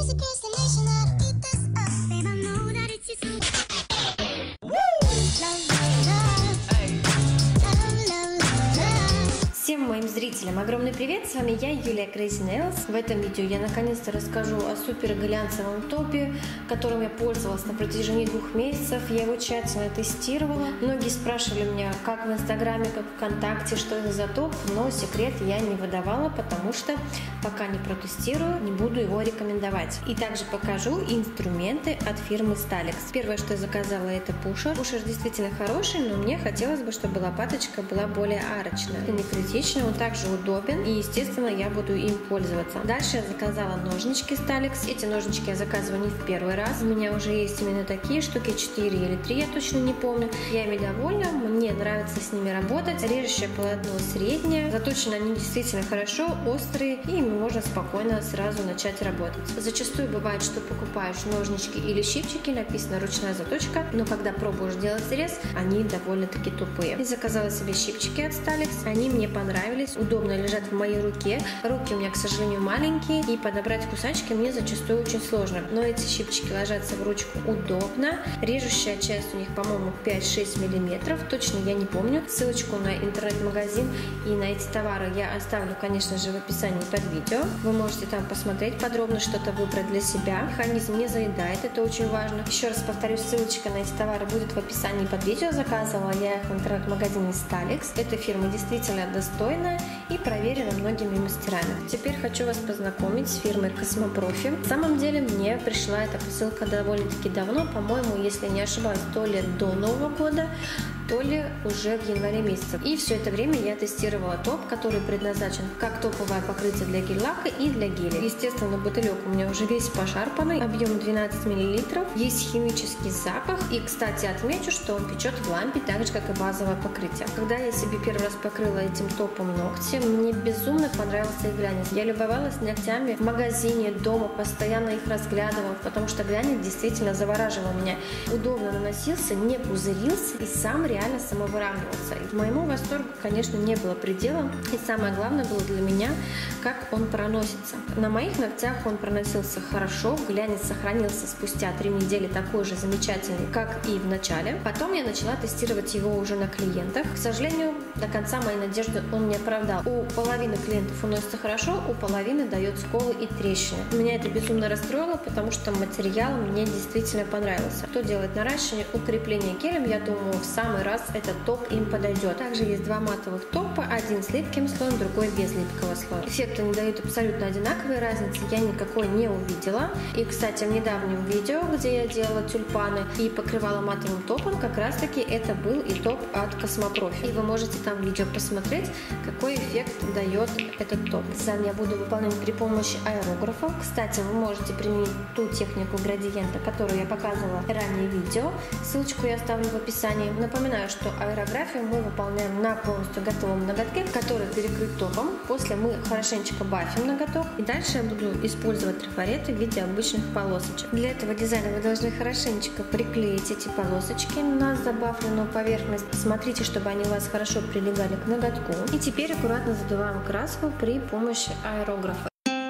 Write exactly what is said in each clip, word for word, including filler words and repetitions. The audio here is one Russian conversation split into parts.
Всем моим зрителям огромный привет, с вами я, Юлия Crazy Nails. В этом видео я наконец-то расскажу о супер глянцевом топе, которым я пользовалась на протяжении двух месяцев. Я его тщательно тестировала. Многие спрашивали меня, как в Инстаграме, как ВКонтакте, что это за топ, но секрет я не выдавала, потому что пока не протестирую, не буду его рекомендовать. И также покажу инструменты от фирмы Stalex. Первое, что я заказала, это пушер. Пушер действительно хороший, но мне хотелось бы, чтобы лопаточка была более арочная. Это не критично. Он также удобен, и, естественно, я буду им пользоваться. Дальше я заказала ножнички Stalex. Эти ножнички я заказываю не в первый раз. У меня уже есть именно такие штуки, четыре или три, я точно не помню. Я ими довольна, мне нравится с ними работать. Режущее полотно среднее, заточены они действительно хорошо, острые, и ими можно спокойно сразу начать работать. Зачастую бывает, что покупаешь ножнички или щипчики, написано ручная заточка, но когда пробуешь делать срез, они довольно-таки тупые. И заказала себе щипчики от Stalex. Они мне понравились. Нравились, удобно лежат в моей руке. Руки у меня, к сожалению, маленькие, и подобрать кусачки мне зачастую очень сложно. Но эти щипчики ложатся в ручку удобно. Режущая часть у них, по-моему, пять-шесть миллиметров. Точно я не помню. Ссылочку на интернет-магазин и на эти товары я оставлю, конечно же, в описании под видео. Вы можете там посмотреть подробно, что-то выбрать для себя. Механизм не заедает, это очень важно. Еще раз повторюсь, ссылочка на эти товары будет в описании под видео. Заказывала я их в интернет-магазине Stalex. Эта фирма действительно достойная и проверена многими мастерами. Теперь хочу вас познакомить с фирмой Космопрофи. На самом деле мне пришла эта посылка довольно-таки давно, по-моему, если не ошибаюсь, то ли до Нового года, то ли уже в январе месяце. И все это время я тестировала топ, который предназначен как топовое покрытие для гель-лака и для геля. Естественно, бутылек у меня уже весь пошарпанный, объем двенадцать миллилитров, есть химический запах. И, кстати, отмечу, что он печет в лампе, так же, как и базовое покрытие. Когда я себе первый раз покрыла этим топом ногти, мне безумно понравился их глянец. Я любовалась ногтями в магазине, дома, постоянно их разглядывала, потому что глянец действительно завораживал меня. Удобно наносился, не пузырился и сам реально самовыравнивался. И к моему восторгу, конечно, не было предела. И самое главное было для меня, как он проносится. На моих ногтях он проносился хорошо, глянец сохранился спустя три недели такой же замечательный, как и в начале. Потом я начала тестировать его уже на клиентах. К сожалению, до конца моей надежды он не оправдал. У половины клиентов он носится хорошо, у половины дает сколы и трещины. Меня это безумно расстроило, потому что материал мне действительно понравился. Кто делает наращивание, укрепление гелем, я думаю, в самый раз этот топ им подойдет. Также есть два матовых топа, один с липким слоем, другой без липкого слоя. Эффекты не дают абсолютно одинаковые, разницы я никакой не увидела. И, кстати, в недавнем видео, где я делала тюльпаны и покрывала матовым топом, как раз таки это был и топ от Космопрофи. И вы можете там видео посмотреть, какой эффект дает этот топ. Сам я буду выполнять при помощи аэрографа. Кстати, вы можете применить ту технику градиента, которую я показывала ранее в видео. Ссылочку я оставлю в описании. Напоминаю, что аэрографию мы выполняем на полностью готовом ноготке, который перекрыт топом. После мы хорошенечко бафим ноготок. И дальше я буду использовать трафареты в виде обычных полосочек. Для этого дизайна вы должны хорошенечко приклеить эти полосочки на забафленную поверхность. Смотрите, чтобы они у вас хорошо прилегали к ноготку. И теперь аккуратно задуваем краску при помощи аэрографа.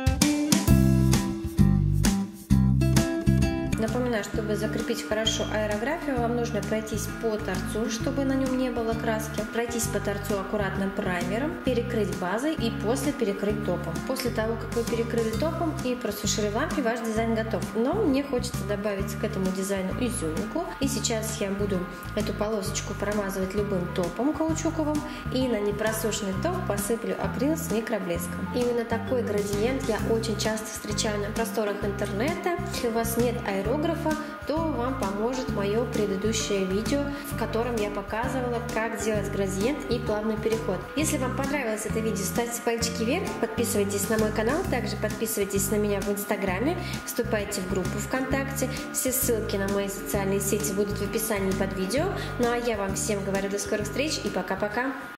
Напоминаю, чтобы закрепить хорошо аэрографию, вам нужно пройтись по торцу, чтобы на нем не было краски, пройтись по торцу аккуратным праймером, перекрыть базой и после перекрыть топом. После того, как вы перекрыли топом и просушили в лампе, ваш дизайн готов. Но мне хочется добавить к этому дизайну изюминку. И сейчас я буду эту полосочку промазывать любым топом каучуковым и на непросушенный топ посыплю акрил с микроблеском. Именно такой градиент я очень часто встречаю на просторах интернета. Если у вас нет аэрографа, то вам поможет мое предыдущее видео, в котором я показывала, как сделать градиент и плавный переход. Если вам понравилось это видео, ставьте пальчики вверх, подписывайтесь на мой канал, также подписывайтесь на меня в Инстаграме, вступайте в группу ВКонтакте. Все ссылки на мои социальные сети будут в описании под видео. Ну а я вам всем говорю до скорых встреч и пока-пока!